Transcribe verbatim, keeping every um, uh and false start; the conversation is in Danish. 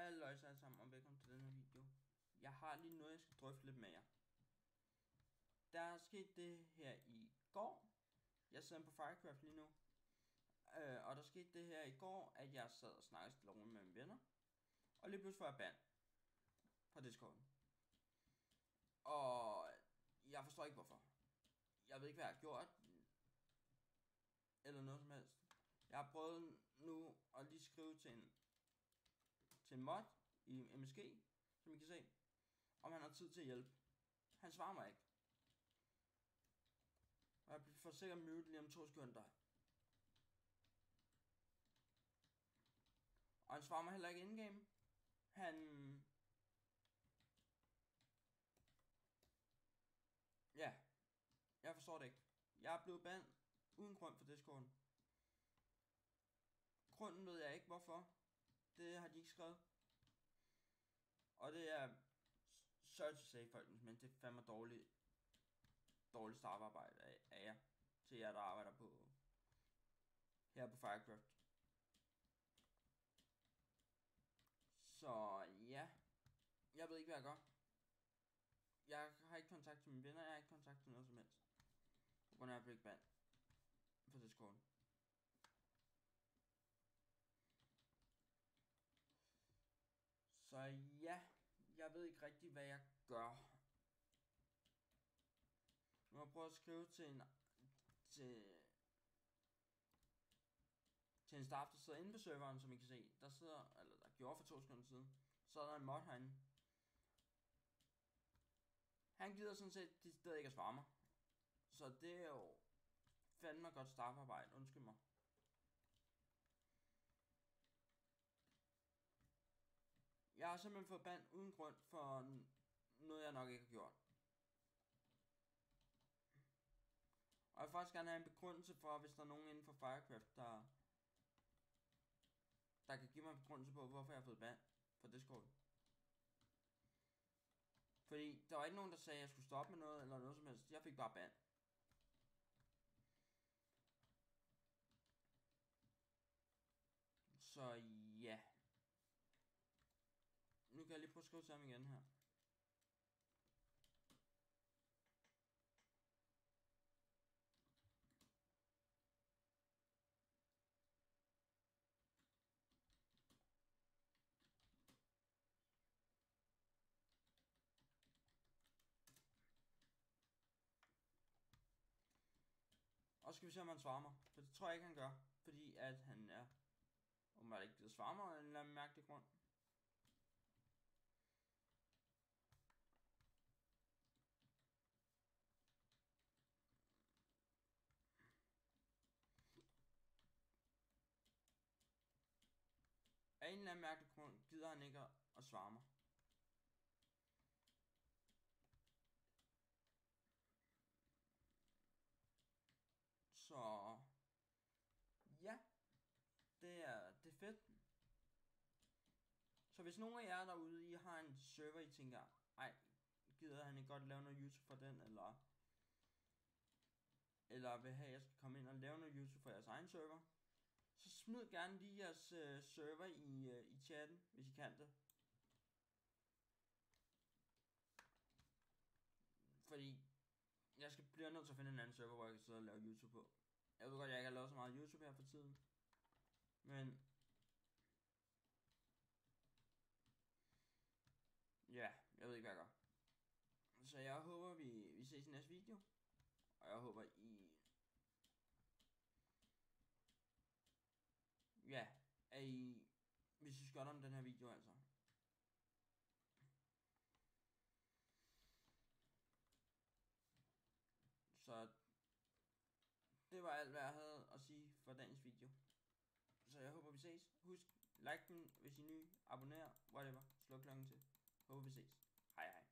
Hallo alle sammen og velkommen til den her video. Jeg har lige noget jeg skal drøfte lidt med jer. Der er sket det her i går. Jeg sidder på Firecraft lige nu. øh, Og der skete det her i går, at jeg sad og snakkede stille rundt med mine venner. Og lige pludselig var jeg band fra Discorden. Og jeg forstår ikke hvorfor. Jeg ved ikke hvad jeg har gjort eller noget som helst. Jeg har prøvet nu at lige skrive til en til en mod i M S G, som I kan se, om han har tid til at hjælpe. Han svarer mig ikke. Og jeg får sikkert mute lige om to sekunder. Og han svarer mig heller ikke in-game. Han... Ja. Jeg forstår det ikke. Jeg er blevet bandet uden grund for Discorden. Grunden ved jeg ikke hvorfor. Det har de ikke skrevet. Og det er sorry to say folkens, men det er fandme dårligt dårligt startarbejde af, af jer. Til jer der arbejder på her på Firecraft. Så ja. Jeg ved ikke hvad jeg gør. Jeg har ikke kontakt til mine venner. Jeg har ikke kontakt til noget som helst. På grund af at jeg blev bandet for Discord. Så ja, jeg ved ikke rigtig hvad jeg gør. Nu har jeg prøvet at skrive til en til til en staff der sidder inde på serveren, som I kan se. Der sidder, eller der gjorde for to sekunder siden. Så er der en mod herinde. Han gider sådan set de steder ikke at svare mig. Så det er jo fandme godt staffarbejde, undskyld mig. Jeg har simpelthen fået band uden grund for noget jeg nok ikke har gjort. Og jeg vil faktisk gerne have en begrundelse for, hvis der er nogen inden for Firecraft, der der kan give mig en begrundelse på, hvorfor jeg har fået band for Discord. Fordi der var ikke nogen, der sagde, at jeg skulle stoppe med noget, eller noget som helst. Jeg fik bare band. Så ja. Nu kan jeg lige prøve at skrive til ham igen her. Og så skal vi se om han svarer mig. For det tror jeg ikke han gør. Fordi at han er om man ikke gider svare mig af en eller anden mærkelig grund. Af en eller anden mærkelig grund gider han ikke at svare mig. Så ja, det er, det er fedt. Så hvis nogen af jer derude, I har en server, I tænker, ej, gider han ikke godt lave noget YouTube for den, eller eller vil have, at jeg skal komme ind og lave noget YouTube for jeres egen server, så smid gerne lige jeres øh, server i, øh, i chatten, hvis I kan det. Fordi jeg skal blive nødt til at finde en anden server, hvor jeg kan sidde og lave YouTube på. Jeg ved godt, jeg ikke har lavet så meget YouTube her for tiden. Men ja, jeg ved ikke hvad jeg gør. Så jeg håber vi, vi ses i næste video. Og jeg håber I Ja, at I vi synes godt om den her video altså. Så det var alt hvad jeg havde at sige for dagens video. Så jeg håber vi ses. Husk like den hvis I er nye, abonner, whatever, slå klokken til. Håber vi ses. Hej hej.